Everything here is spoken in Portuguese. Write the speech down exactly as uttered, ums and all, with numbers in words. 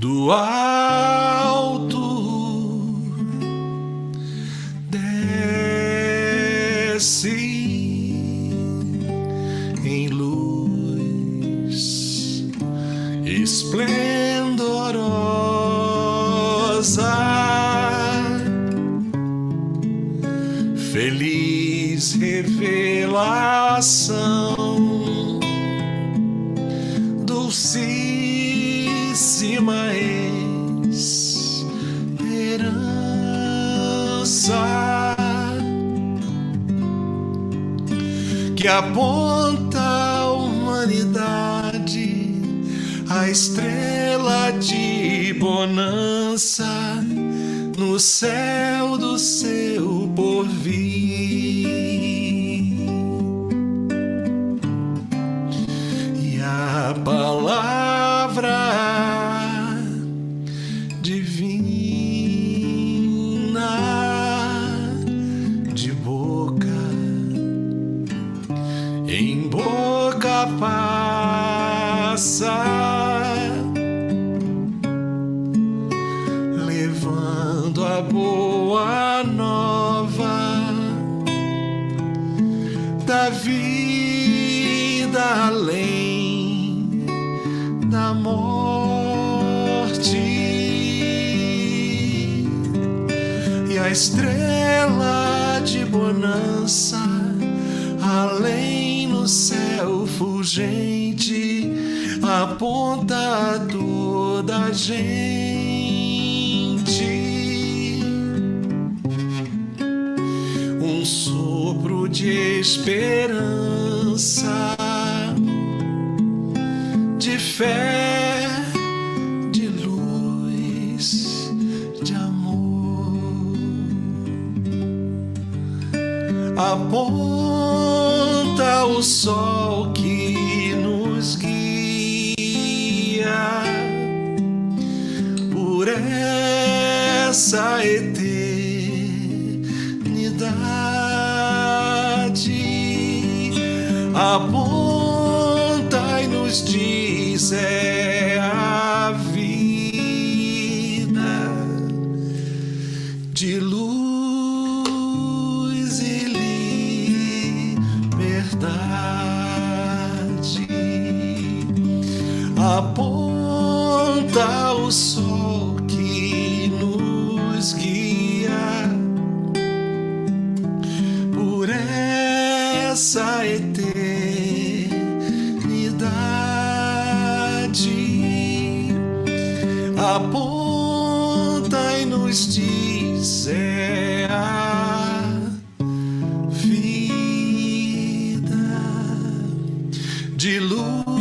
do alto desce em luz esplendorosa, feliz revelação, dulcíssima esperança, que aponta a humanidade, a estrela de bonança no céu do seu porvir. E a palavra divina de boca em boca passa, levando a boa nova da vida além da morte. E a estrela de bonança além no céu fulgente aponta a toda a gente um sopro de esperança, de fé, de luz, de amor. Aponta o sol que nos guia por essa eternidade, aponta e nos diz: é a vida de luz e liberdade. Aponta o sol que nos guia por essa eternidade, aponta e nos diz: é a vida de luz